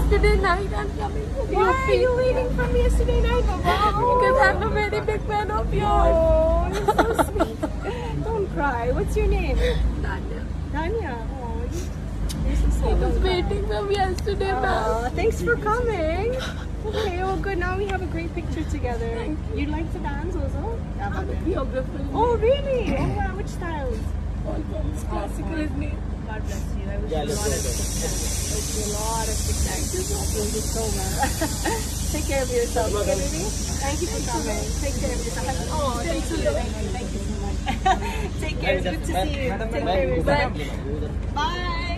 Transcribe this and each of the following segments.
yesterday night and coming to Why are you waiting from yesterday night, Baba? Because I'm a very big fan of yours. Oh, you're so sweet. Don't cry. What's your name? Tanya. Tanya. Oh, you're so sweet. I was Don't cry. waiting from yesterday, ma'am. Thanks for coming. Okay, well good. Now we have a great picture together. You'd like to dance also? I'm a choreographer. Oh really? Oh wow, which styles? All forms classical is me. God bless you. I wish you a lot of success. I wish you a lot of success. Thank you so much. Take care of yourself, okay baby? Thank you for coming. Take care of yourself. Oh, thank you. Thank you so much. Take care. It's good to see you. Take care of yourself. Bye.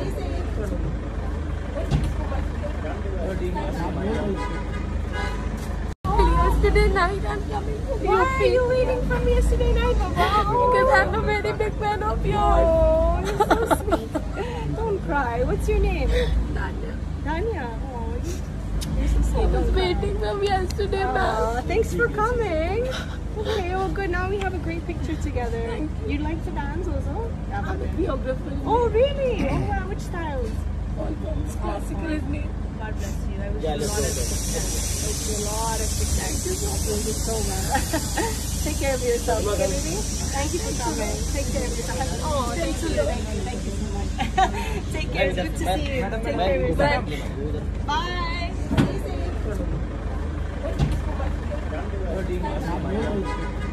Yesterday night I'm coming to Why are you waiting from yesterday night, Baba? Because I'm a very big fan of yours. Oh, you're so sweet. Don't cry. What's your name? Tanya. Tanya. Oh, you're so sweet. I was Don't cry. waiting from yesterday, ma'am. Thanks for coming. Okay, well good. Now we have a great picture together. You'd like to dance also? I'm a choreographer. Oh really? Oh wow, which styles? All forms classical is me. God bless you. I wish you a lot of success. I wish you a lot of success. Thank you so much. Take care of yourself, okay baby? Thank you for coming. Take care of yourself. Oh, thank you. Thank you so much. Take care. It's good to see you. Take care of yourself. Bye.